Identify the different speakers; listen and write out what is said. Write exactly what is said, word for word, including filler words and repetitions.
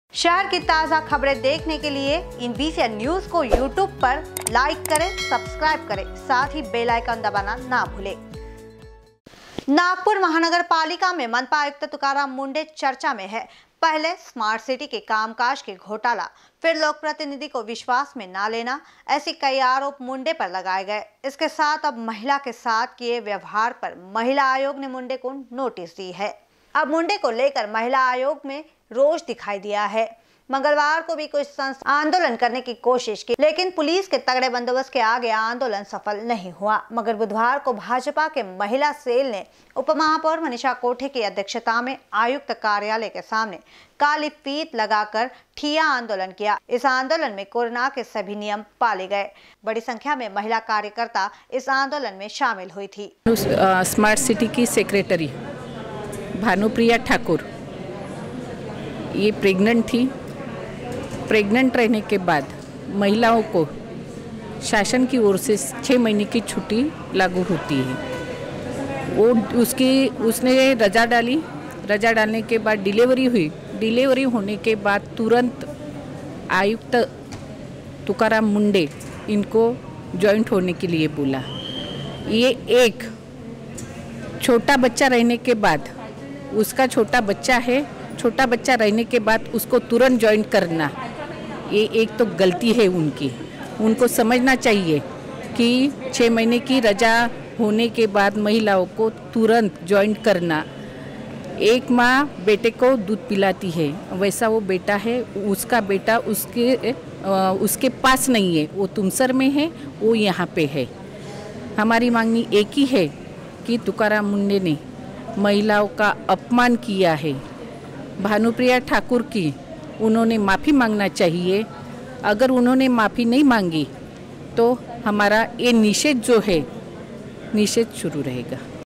Speaker 1: शहर की ताज़ा खबरें देखने के लिए इन वीसीएन न्यूज को यूट्यूब पर लाइक करें, सब्सक्राइब करें, साथ ही बेल आइकन दबाना ना भूलें। नागपुर महानगर पालिका में मनपा आयुक्त तुकाराम मुंडे चर्चा में है। पहले स्मार्ट सिटी के कामकाज के घोटाला, फिर लोक प्रतिनिधि को विश्वास में ना लेना, ऐसी कई आरोप मुंडे पर लगाए गए। इसके साथ अब महिला के साथ किए व्यवहार पर महिला आयोग ने मुंडे को नोटिस दी है। अब मुंडे को लेकर महिला आयोग में रोष दिखाई दिया है। मंगलवार को भी कुछ संस्था आंदोलन करने की कोशिश की, लेकिन पुलिस के तगड़े बंदोबस्त के आगे आंदोलन सफल नहीं हुआ। मगर बुधवार को भाजपा के महिला सेल ने उप महापौर मनीषा कोठे की अध्यक्षता में आयुक्त कार्यालय के सामने काली फीत लगाकर ठिया आंदोलन किया। इस आंदोलन में कोरोना के सभी नियम पाले गए। बड़ी संख्या में महिला कार्यकर्ता इस आंदोलन में शामिल हुई थी।
Speaker 2: स्मार्ट सिटी की सेक्रेटरी भानुप्रिया ठाकुर ये प्रेग्नेंट थी। प्रेग्नेंट रहने के बाद महिलाओं को शासन की ओर से छः महीने की छुट्टी लागू होती है। वो उसकी उसने रजा डाली। रजा डालने के बाद डिलीवरी हुई। डिलीवरी होने के बाद तुरंत आयुक्त तुकाराम मुंडे इनको जॉइंट होने के लिए बोला। ये एक छोटा बच्चा रहने के बाद, उसका छोटा बच्चा है, छोटा बच्चा रहने के बाद उसको तुरंत ज्वाइन करना, ये एक तो गलती है उनकी। उनको समझना चाहिए कि छः महीने की रजा होने के बाद महिलाओं को तुरंत ज्वाइन करना। एक माँ बेटे को दूध पिलाती है, वैसा वो बेटा है, उसका बेटा उसके आ, उसके पास नहीं है, वो तुमसर में है, वो यहाँ पे है। हमारी मांगनी एक ही है कि तुकाराम मुंडे ने महिलाओं का अपमान किया है। भानुप्रिया ठाकुर की उन्होंने माफ़ी मांगना चाहिए। अगर उन्होंने माफ़ी नहीं मांगी तो हमारा ये निषेध जो है, निषेध शुरू रहेगा।